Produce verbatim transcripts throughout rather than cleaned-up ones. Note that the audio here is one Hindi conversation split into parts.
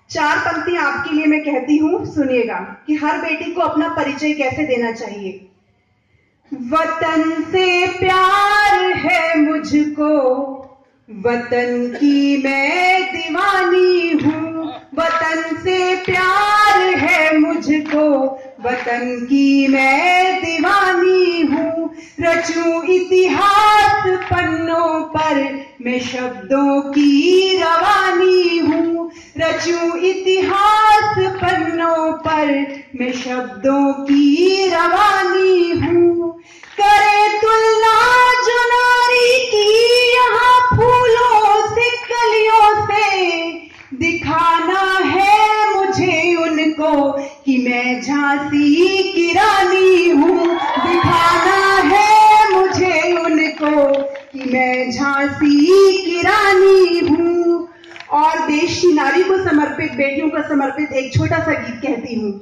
चार पंक्तियां आपके लिए मैं कहती हूं, सुनिएगा कि हर बेटी को अपना परिचय कैसे देना चाहिए। वतन से प्यार है मुझको, वतन की मैं दीवानी हूँ। वतन से प्यार है मुझको, वतन की मैं दीवानी हूँ। रचूं इतिहास पन्नों पर, मैं शब्दों की रवानी हूँ। रचूं इतिहास पन्नों पर, मैं शब्दों की रवानी हूँ। करे तुलना जो नारी की यहाँ फूलों से कलियों से, दिखाना है मुझे उनको कि मैं झांसी की रानी हूँ। दिखाना है मुझे उनको कि मैं झांसी की रानी हूँ। और देश की नारी को समर्पित, बेटियों को समर्पित एक छोटा सा गीत कहती हूँ।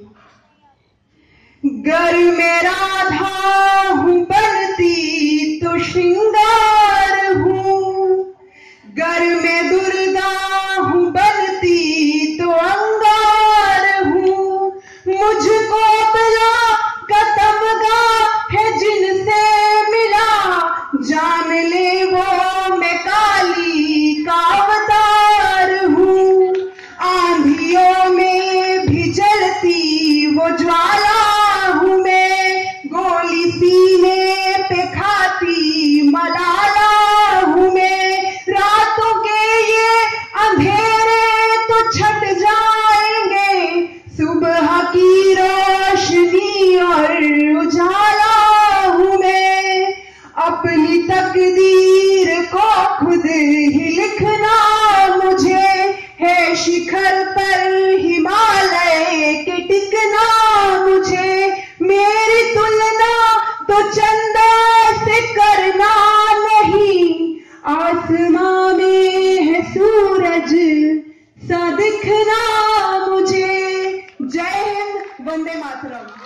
गर में राधा हूँ बनती तो श्रृंगार हूँ, गर में दुर्गा हूँ बनती तो अंगार हूँ। मुझको बला का तमगा है जिनसे मिला, जान ले वो मैं काली का अवतार हूँ। आंधियों में भी जलती वो ज्वाला हूँ मैं, गोली सीने पे खाती मलाला हूँ मैं। रातों के ये अंधेरे तो छट जाएंगे, सुबह की रोशनी और उजाला हूँ मैं। अपनी तकदीर को खुद ही लिखना मुझे है, शिखर पर हिमालय के टिकना मुझे। मेरी तुलना तो चंदा से करना नहीं, आसमां में है सूरज सा दिखना मुझे। जय हिंद, वंदे मातरम।